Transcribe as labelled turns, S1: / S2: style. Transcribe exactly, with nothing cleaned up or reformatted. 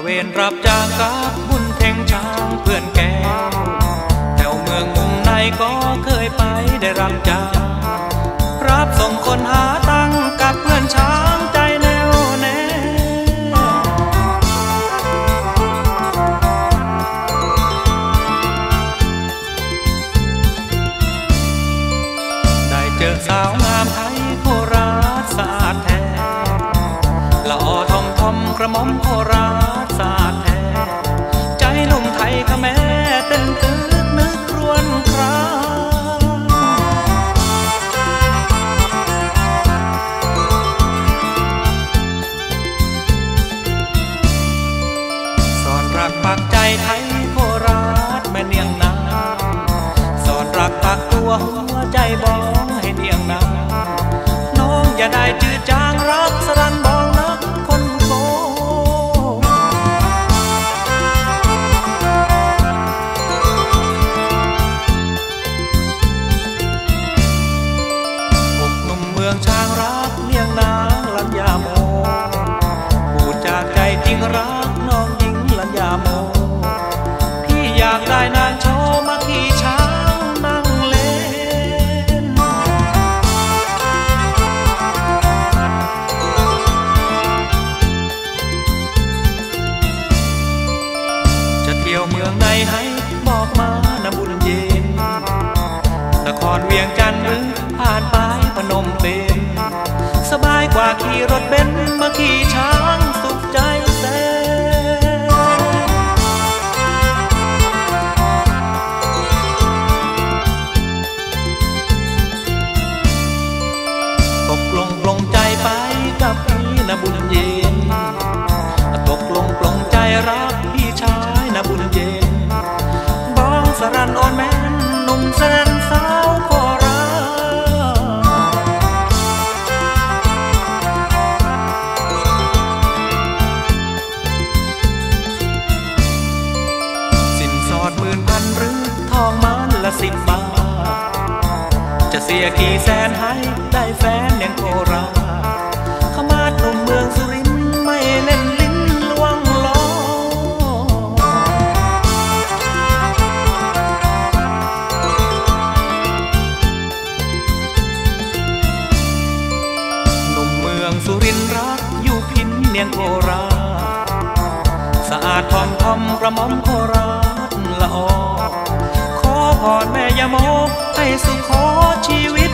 S1: เวรรับจ้างกับบุญเพ่งช้างเพื่อนแก้วแถวเมืองมุมในก็เคยไปได้รับจ้างรับส่งคนหาตังกับเพื่อนช้างใจแน่วแน่ได้เจอสาวงามไทยโคราชสะอาดแท้ละออทอมทอมกระหม่อมโคราชสะอาดแท้ใจหนุ่มไทยขแม่เต้นตึกนึกครวญครางสอนรักปักใจไทยโคราชแม่เนียงนาสอนรักปักตัวหัวใจบ้องให้เนียงนาน้องอย่าได้จืดจางรักสรันบ้องนักคนโกอกหนุ่มเมืองช้างรักเนียงนางลัญญาโมพูดจากใจจริงรักน้องหญิงลัญญาโมพี่อยากได้นางโชว์มาขี่ช้างนั่งเล่นจะเที่ยวเมืองไหนให้บอกมานะบุญเย็นนครเวียงจันทร์หรือผ่านไปพนมเปญสบายกว่าขี่รถเบนซ์มาขี่ช้างสุขใจแสนตกลงปลงใจไปกับพี่นะบุญเย็นตกลงปลงใจรักพี่ชายนะบุญเย็นบ้องสรันอ่อนแม่นหนุ่มสรันสาวโคราชสินสอดหมื่นพันหรือทองมันละสิบบาทจะเสียกี่แสนให้ได้แฟนอย่างโคราชขมาดหนุ่มเมืองสุรินทร์ไม่เล่นลิ้นลวงล้อหนุ่มเมืองสุรินทร์รักอยู่พินเนียงโคราชสะอาดทอมทอมกระหม่อมโคราชละออขอพรแม่ยาโมให้สุขขอชีวิต